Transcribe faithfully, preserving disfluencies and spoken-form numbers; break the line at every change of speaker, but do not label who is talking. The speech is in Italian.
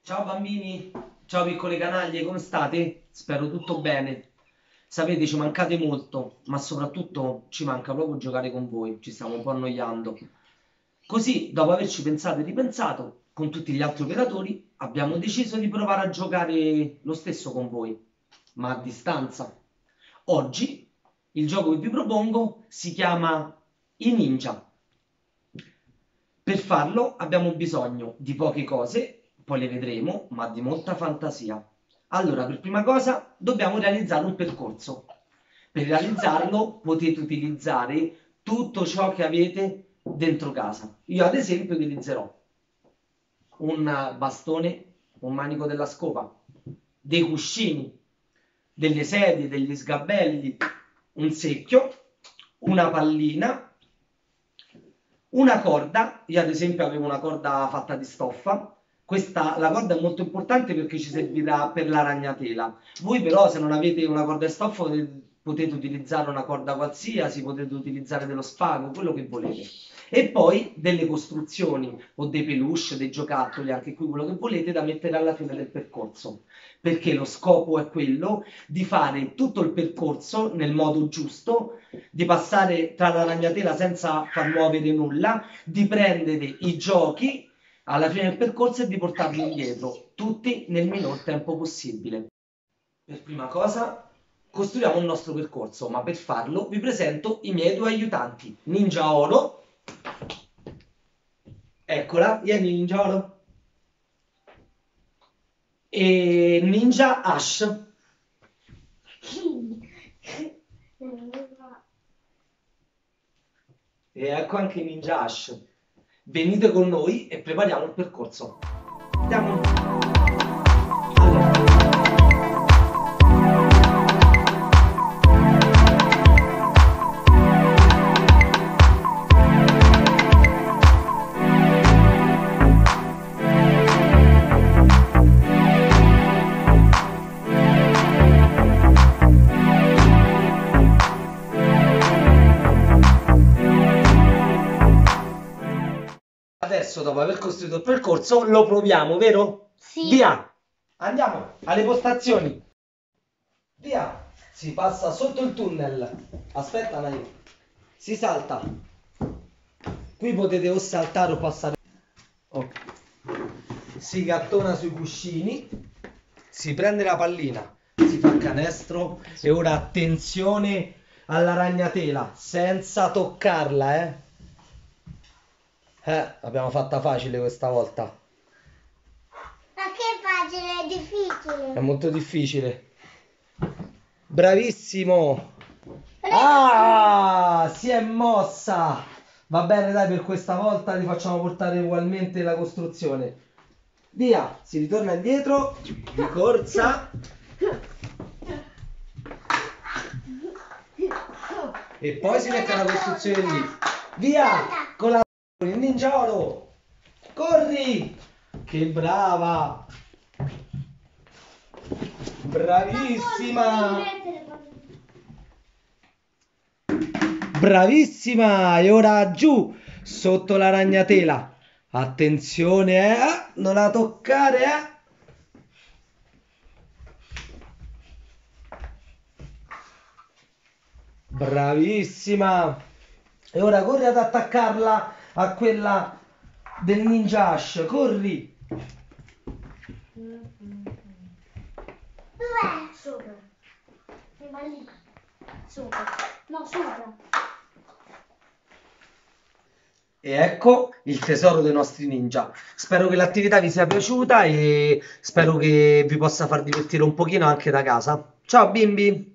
Ciao bambini, ciao piccole canaglie, come state? Spero tutto bene. Sapete, ci mancate molto, ma soprattutto ci manca proprio giocare con voi, ci stiamo un po' annoiando. Così, dopo averci pensato e ripensato, con tutti gli altri operatori, abbiamo deciso di provare a giocare lo stesso con voi, ma a distanza. Oggi il gioco che vi propongo si chiama I Ninja. Per farlo abbiamo bisogno di poche cose, poi le vedremo, ma di molta fantasia. Allora, per prima cosa dobbiamo realizzare un percorso. Per realizzarlo potete utilizzare tutto ciò che avete dentro casa. Io ad esempio utilizzerò un bastone, un manico della scopa, dei cuscini, delle sedie, degli sgabelli, un secchio, una pallina, una corda. Io ad esempio avevo una corda fatta di stoffa. Questa, la corda è molto importante perché ci servirà per la ragnatela. Voi però se non avete una corda di stoffa potete, potete utilizzare una corda qualsiasi, potete utilizzare dello spago, quello che volete. E poi delle costruzioni o dei peluche, dei giocattoli, anche qui quello che volete, da mettere alla fine del percorso. Perché lo scopo è quello di fare tutto il percorso nel modo giusto, di passare tra la ragnatela senza far muovere nulla, di prendere i giochi alla fine del percorso e di portarli indietro, tutti nel minor tempo possibile. Per prima cosa costruiamo il nostro percorso, ma per farlo vi presento i miei due aiutanti, Ninja Oro. Eccola, vieni Ninja Oro. E Ninja Ash. E ecco anche Ninja Ash. Venite con noi e prepariamo il percorso. Andiamo. Allora. Adesso, dopo aver costruito il percorso, lo proviamo, vero?
Sì.
Via! Andiamo alle postazioni. Via! Si passa sotto il tunnel. Aspetta, Naio. Si salta. Qui potete o saltare o passare. Ok. Si gattona sui cuscini. Si prende la pallina. Si fa canestro. E ora attenzione alla ragnatela. Senza toccarla, eh. Eh, l'abbiamo fatta facile questa volta.
Ma che facile, è difficile.
È molto difficile. Bravissimo. Ah, si è mossa. Va bene, dai, per questa volta ti facciamo portare ugualmente la costruzione. Via, si ritorna indietro di corsa. E poi si mette la costruzione lì. Via, con la il Ninja Oro. Corri! Che brava! Bravissima! Bravissima! E ora giù, sotto la ragnatela. Attenzione, eh! Non la toccare, eh! Bravissima! E ora corri ad attaccarla a quella del Ninja Ash. Corri!
Dov'è? Sopra. Va lì. Sopra. No, sopra.
E ecco il tesoro dei nostri ninja. Spero che l'attività vi sia piaciuta e spero che vi possa far divertire un pochino anche da casa. Ciao bimbi!